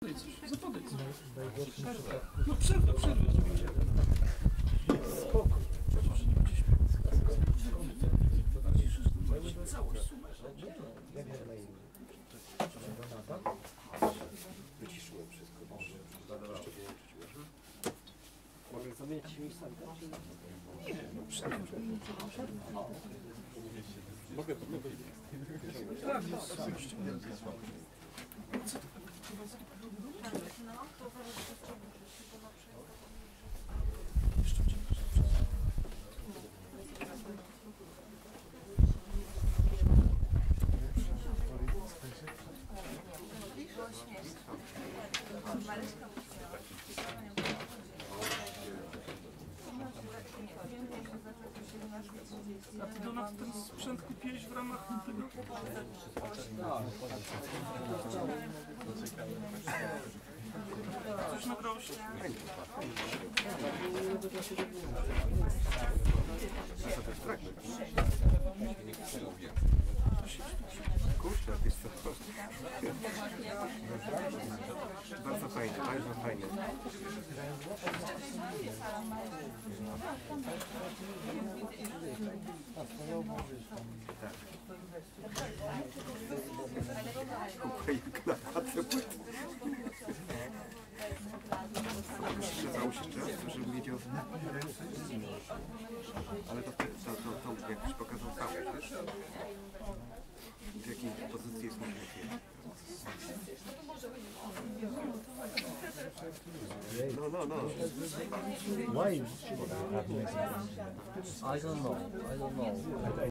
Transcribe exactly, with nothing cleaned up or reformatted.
Zapadaj coś, zapadaj coś. No przerwę, przerwę. Spokój. Całość sumę. Wyciszyłem wszystko. Mogę zamienić miejscami? Nie, no przerwę. Mogę, mogę. Tak, oczywiście. A ty do nas ten sprzęt kupiłeś w ramach tego? Coś nagrało się? Kurczę, wiesz co? Bardzo fajnie, bardzo fajnie. Tak. Kukajek na patę. Muszę założyć czas, żebym wiedział. Ale to, to, to, to jakbyś pokazał całość, wiesz? W jakiej pozycji jest mój śmiech. No, no, no. Why? I don't know. I don't know.